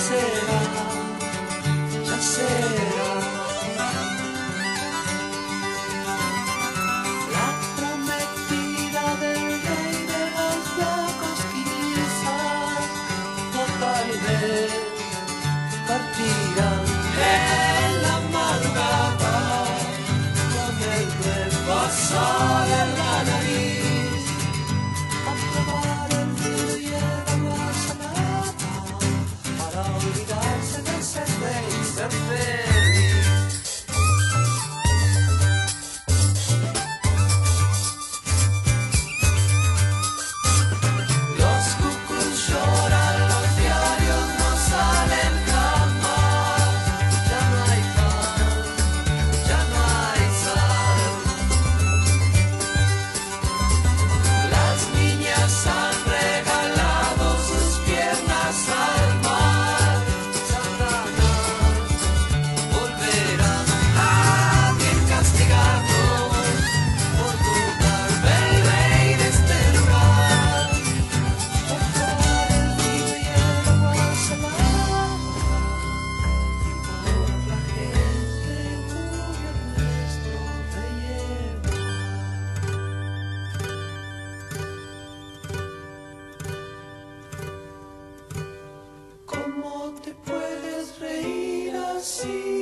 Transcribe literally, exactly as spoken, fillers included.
será, ya será. La prometida del rey de los locos quizás, o tal vez partirá en la madrugada con el reposo de la nariz a probar el frío y el agua salada para olvidarse de ser rey y ser feliz. Los cucús lloran, los diarios no salen jamás. Ya no hay pan, ya no hay sal. Las niñas han regalado sus piernas al mar. Satanás volverá a bien castigarnos por burlar del rey de este lugar. Por probar el vino y el agua salada y por la gente murió nuestro relleno. ¿Cómo te puedes reír así?